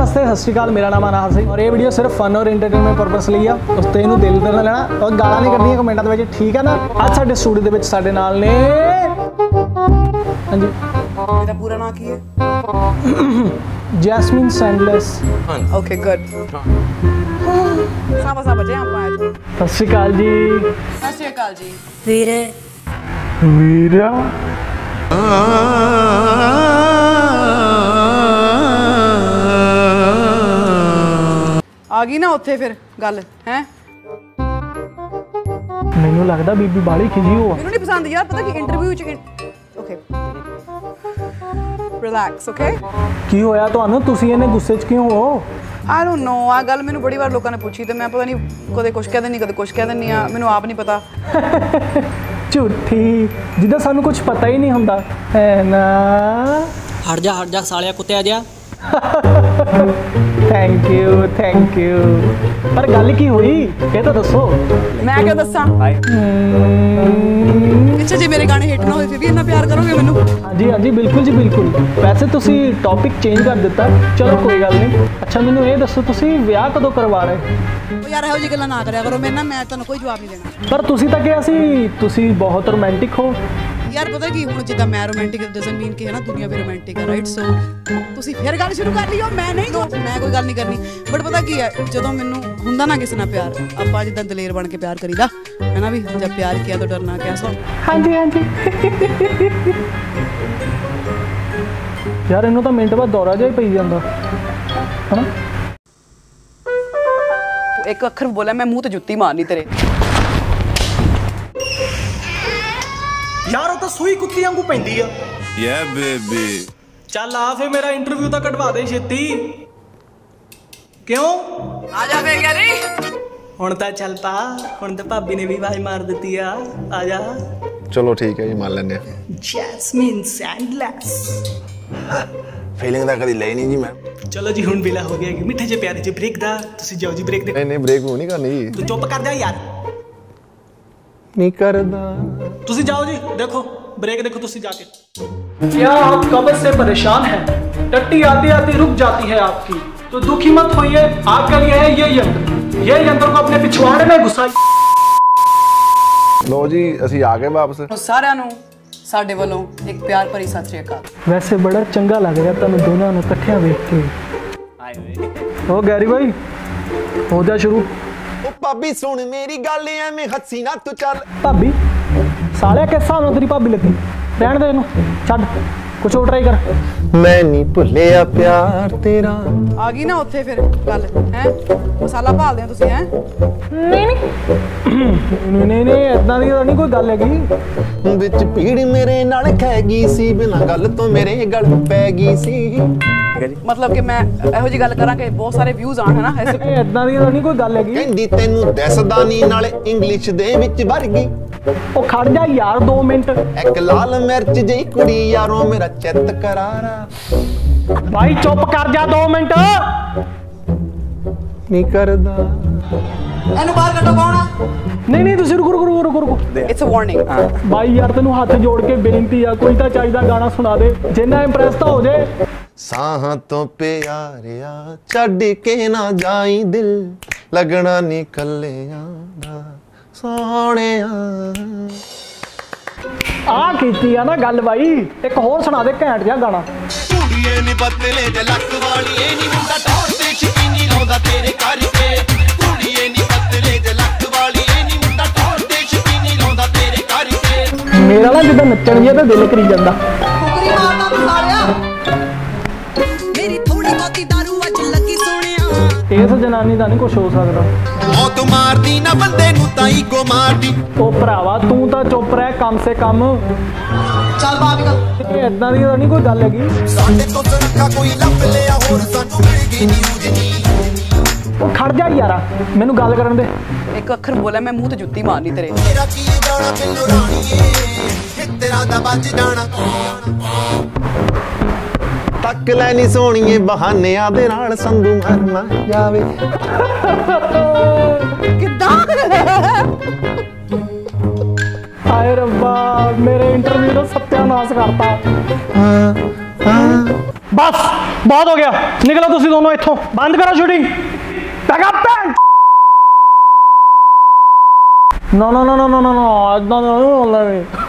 नमस्ते सत श्री अकाल, मेरा नाम है नाहर सिंह और ये वीडियो सिर्फ फन और एंटरटेनमेंट पर्पस ਲਈ ਆ। ਉਸ ਤੇ ਇਹਨੂੰ ਦਿਲ ਤੇ ਨਾ ਲੈਣਾ और ਗਾਲਾਂ नहीं ਕੱਢਣੀਆਂ ਕਮੈਂਟਾਂ ਦੇ ਵਿੱਚ, ठीक है ना। ਅੱਜ ਸਾਡੇ ਸਟੂਡੀਓ ਦੇ ਵਿੱਚ ਸਾਡੇ ਨਾਲ ਨੇ ਹਾਂਜੀ, मेरा पूरा नाम की है जैस्मिन सैंडलस। Okay good. साबा साबा जे आप आए थे। सत श्री अकाल जी। सत श्री अकाल जी। वीरे वीरा आ गई ना उत्थे फिर गल है। ਮੈਨੂੰ ਲੱਗਦਾ ਬੀਬੀ ਬਾਲੀ ਖਿਜੀ ਹੋ। ਮੈਨੂੰ ਨਹੀਂ ਪਸੰਦ ਯਾਰ, ਪਤਾ ਕੀ ਇੰਟਰਵਿਊ ਚ ਓਕੇ ਰਿਲੈਕਸ ਓਕੇ। ਕੀ ਹੋਇਆ ਤੁਹਾਨੂੰ, ਤੁਸੀਂ ਇਹਨੇ ਗੁੱਸੇ 'ਚ ਕਿਉਂ ਹੋ? I don't know. आ गल मैंने बड़ी बार लोगों ने पूछी तो मैं पता नहीं कदे कुछ कह देनी कदे कुछ कह देनी आ, मैनू आप नहीं पता। ਝੂਠੀ, ਜਿੱਦਾਂ ਸਾਨੂੰ ਕੁਝ ਪਤਾ ਹੀ ਨਹੀਂ ਹੁੰਦਾ ਹੈ ਨਾ। हट जा सालिया कुत्ते जा। Thank you. पर गल की हुई ये तो दसो। मैं क्या दसा? अच्छा जी मेरे गाने हिट ना होए फिर भी इतना प्यार करोगे मैनू? हाँ जी बिल्कुल जी बिल्कुल। वैसे तुसी टॉपिक चेंज कर दिता, चलो कोई गल नहीं। अच्छा मैनू ये दसो तुसी विआह कदों करवा रहे? यार इहो जी गल्लां ना करया करो, मैं तुहानू कोई जवाब नहीं देना। पर तुसी तां कहा सी तुसी बहुत रोमांटिक हो। यार पता की हुण जिद्दां मैं रोमांटिक डजंट मीन कि है ना दुनिया भी रोमांटिक है राइट। सो तुसी फिर गल शुरू कर लियो, मैं नहीं मैं कोई गल नहीं करनी। बट पता की है जदों मैनू हुंदा ना किसी नाल प्यार, आपां जिद्दां दलेर बन के प्यार करीदा है ना, भी जब प्यार किया तो डरना क्या। सो हाँ जी यार इन्हू तां मिंट बाद दौरा जिहा पई जांदा है ना। एक अखर बोला मैं मुंह ते जुत्ती मारनी तेरे। यार तो सुई कुत्ती वांगू पैंदी आ। या बेबी चल आ फिर मेरा इंटरव्यू तो कटवा दे छेती। क्यों आ जा बे गैरी। हुण तां चल पा, हुण तां भाभी ने भी आवाज मार दी आ जा। चलो ठीक है जी, मान लेने। जैस्मिन सैंडलस फीलिंग दा कदी ले नहीं जी मैं। चलो जी हुण वेला हो गया कि मिठे जे प्यारे जे ब्रेक दा। तुसी जाओ जी ब्रेक दे। नहीं ब्रेक नहीं करनी जी। तू चुप कर जा यार। नहीं करदा। तुसी जाओ जी, देखो ब्रेक देखो तुसी जाके। क्या आप कब्र से परेशान हैं? टट्टी आती आती रुक जाती है आपकी, तो दुखी मत होइए, आपके लिए है ये यंत्र। ये यंत्र को अपने पिछवाड़े में घुसाइए। लो जी असी आ गए वापस। सारिਆਂ ਨੂੰ ਸਾਡੇ ਵੱਲੋਂ ਇੱਕ ਪਿਆਰ ਭਰੀ ਸਤਿ ਸ਼੍ਰੀ ਅਕਾਲ। वैसे बड़ा चंगा लग रहा ਤੁਹਾਨੂੰ ਦੋਨਾਂ ਨੂੰ ਇਕੱਠਿਆਂ ਵੇਖ ਕੇ। ਆਏ ਓਏ ਓ ਗੈਰੀ भाई हो जा शुरू। भाभी सुन मेरी गल एवें हसी ना तू चल। भाभी सालिया किस हिसाब नाल तेरी भाभी लगी? रहन दे इहनू, छੱਡ कुछ और ट्राई कर। मैं नहीं भुलिया प्यार तेरा। आ गई ना उत्थे फिर गल है। मसाला भालदे हो तुसी हैं? नहीं इदां दी नहीं कोई गल हैगी। विच भीड़ मेरे नाल खै गई सी, बिना गल तो मेरे गल पै गई सी। मतलब कि मैं ਇਹੋ ਜੀ ਗੱਲ ਕਰਾਂ ਕਿ ਬਹੁਤ ਸਾਰੇ ਵਿਊਜ਼ ਆਣ ਹੈ ਨਾ ਐਸੇ। ਇਦਾਂ ਦੀ ਨਹੀਂ ਕੋਈ ਗੱਲ ਹੈਗੀ। ਕਹਿੰਦੀ ਤੈਨੂੰ ਦੱਸਦਾ ਨਹੀਂ ਨਾਲੇ ਇੰਗਲਿਸ਼ ਦੇ ਵਿੱਚ ਵਰ ਗਈ। ਉਹ ਖੜ ਜਾ ਯਾਰ 2 ਮਿੰਟ। ਇੱਕ ਲਾਲ ਮਿਰਚ ਜਿਹੀ ਕੁੜੀ ਯਾਰੋਂ ਮੇਰਾ ਚਿੱਤ ਕਰਾਰਾ। ਭਾਈ ਚੁੱਪ ਕਰ ਜਾ 2 ਮਿੰਟ। ਨਹੀਂ ਕਰਦਾ। ਇਹਨੂੰ ਬਾਹਰ ਕੱਢੋ ਕੌਣ ਆ? ਨਹੀਂ ਤੁਸੀਂ ਰੁਕੋ। It's a warning. ਭਾਈ ਯਾਰ ਤੈਨੂੰ ਹੱਥ ਜੋੜ ਕੇ ਬੇਨਤੀ ਆ, ਕੋਈ ਤਾਂ ਚਾਹੀਦਾ ਗਾਣਾ ਸੁਣਾ ਦੇ ਜਿੰਨਾ ਇੰਪ੍ਰੈਸ ਤਾਂ ਹੋ ਜੇ। ਸਾਹਾਂ ਤੋਂ ਪਿਆਰਿਆ ਛੱਡ ਕੇ ਨਾ ਜਾਈ, ਦਿਲ ਲੱਗਣਾ ਨੀ ਕੱਲਿਆਂ ਦਾ ਸੋਹਣਿਆ। ਆ ਕੀਤੀ ਆ ਨਾ ਗੱਲ ਬਾਈ, ਇੱਕ ਹੋਰ ਸੁਣਾ ਦੇ ਘੈਂਟ ਜਿਹਾ ਗਾਣਾ। ਕੁੜੀਏ ਨੀ ਬਦਲੇ ਦੇ ਲੱਕ ਵਾਲੀ ਏ ਨੀ ਮੁੰਡਾ ਟੌਰ ਤੇ ਸ਼ਕੀਨੀ ਲਾਉਂਦਾ ਤੇਰੇ ਕਰਕੇ। ਕੁੜੀਏ ਨੀ ਬਦਲੇ ਦੇ ਲੱਕ ਵਾਲੀ ਏ ਨੀ ਮੁੰਡਾ ਟੌਰ ਤੇ ਸ਼ਕੀਨੀ ਲਾਉਂਦਾ ਤੇਰੇ ਕਰਕੇ। ਮੇਰਾ ਨਾ ਜਿੱਦਾਂ ਨੱਚਣ ਜਿਹਾ ਤਾਂ ਦਿਲ ਕਰੀ ਜਾਂਦਾ। ਕੁਕਰੀ ਮਾਰਦਾ ਤੂੰ ਸਾਲਿਆ। मेरी थोड़ी बहुती दारू अज लगी सोनिया। ਇਸ ਜਨਾਨੀ ਦਾ ਨਹੀਂ ਕੁਝ ਹੋ ਸਕਦਾ। ਮੌਤ ਮਾਰਦੀ ਨਾ ਬੰਦੇ ਨੂੰ ਤਾਂ ਈਗੋ ਮਾਰਦੀ। ਉਹ ਭਰਾਵਾ ਤੂੰ ਤਾਂ ਚੁੱਪ ਰਹਿ ਕਮ ਸੇ ਕਮ। ਚੱਲ ਬਾਹਰ ਨਿਕਲ। ਇਦਾਂ ਦੀ ਨਹੀਂ ਕੋਈ ਗੱਲ ਹੈਗੀ। ਸਾਡੇ ਤੋਂ ਸੁਰੱਖਿਆ ਕੋਈ ਲੱਭ ਲਿਆ ਹੋਰ ਸਾਨੂੰ ਮਿਲ ਗਈ ਨਿਊਜ਼ ਨੀ। ਉਹ ਖੜ ਜਾ ਯਾਰਾ ਮੈਨੂੰ ਗੱਲ ਕਰਨ ਦੇ। ਇੱਕ ਅੱਖਰ ਬੋਲਿਆ ਮੈਂ ਮੂੰਹ ਤੇ ਜੁੱਤੀ ਮਾਰਨੀ ਤੇਰੇ। ਤੇਰਾ ਕੀ ਜਾਣਾ ਬਿੱਲੋ ਰਾਣੀਏ, ਤੇਰਾ ਦਾ ਵੱਜ ਜਾਣਾ। ਤੱਕ ਲੈ ਨੀ ਸੋਹਣੀਏ ਬਹਾਨਿਆਂ ਦੇ ਨਾਲ ਸੰਧੂ ਮਰਨਾ ਜਾਵੇ। ਕਿੱਦਾਂ? ਹਾਏ ਰੱਬਾ ਮੇਰੇ ਇੰਟਰਵਿਊ ਦਾ ਸੱਤਿਆਨਾਸ਼ ਕਰਤਾ। ਬਸ बहुत हो गया, निकलो तुसी दोनों इत्थों, बंद करो shooting. No no no no no no no, इतना नहीं बोलना।